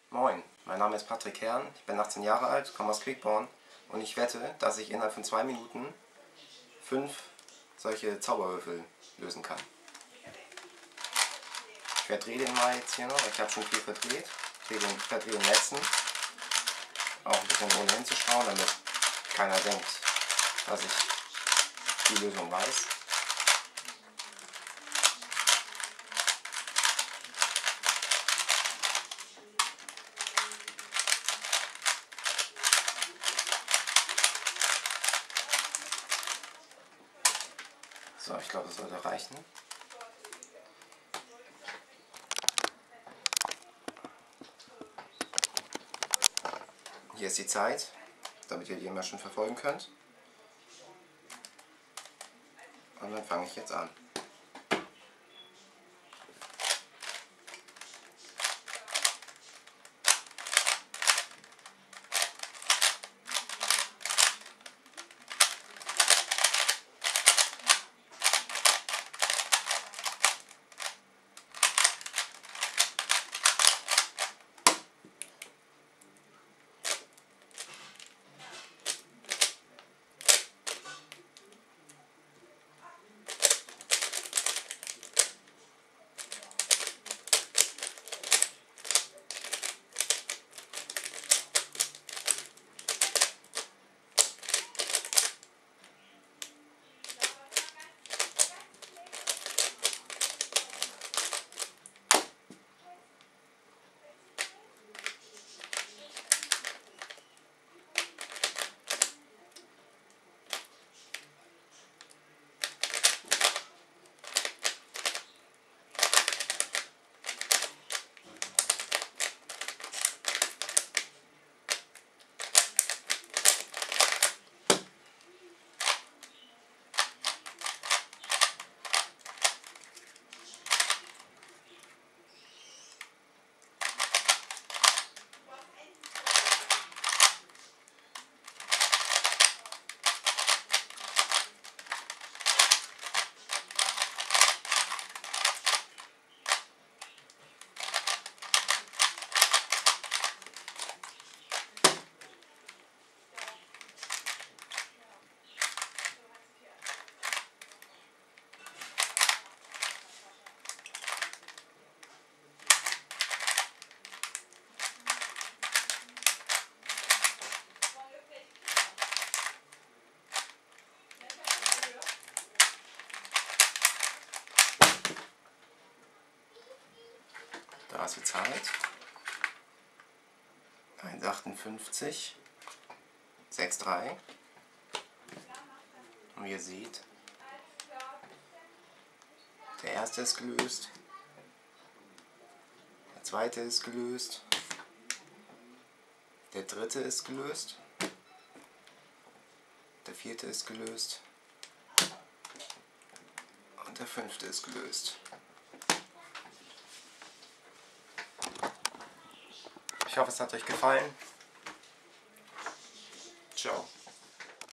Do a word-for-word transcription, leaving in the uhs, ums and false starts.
Moin, mein Name ist Patrick Herrn, ich bin achtzehn Jahre alt, komme aus Quickborn und ich wette, dass ich innerhalb von zwei Minuten fünf solche Zauberwürfel lösen kann. Ich verdrehe den mal jetzt hier noch, ich habe schon viel verdreht, ich verdrehe den letzten, auch ein bisschen ohne hinzuschauen, damit keiner denkt, dass ich die Lösung weiß. So, ich glaube, das sollte reichen. Hier ist die Zeit, damit ihr die immer schon verfolgen könnt. Und dann fange ich jetzt an. Da ist die Zeit. eins Komma achtundfünfzig, sechs Komma drei. Und wie ihr seht, der erste ist gelöst, der zweite ist gelöst, der dritte ist gelöst, der vierte ist gelöst und der fünfte ist gelöst. Ich hoffe, es hat euch gefallen.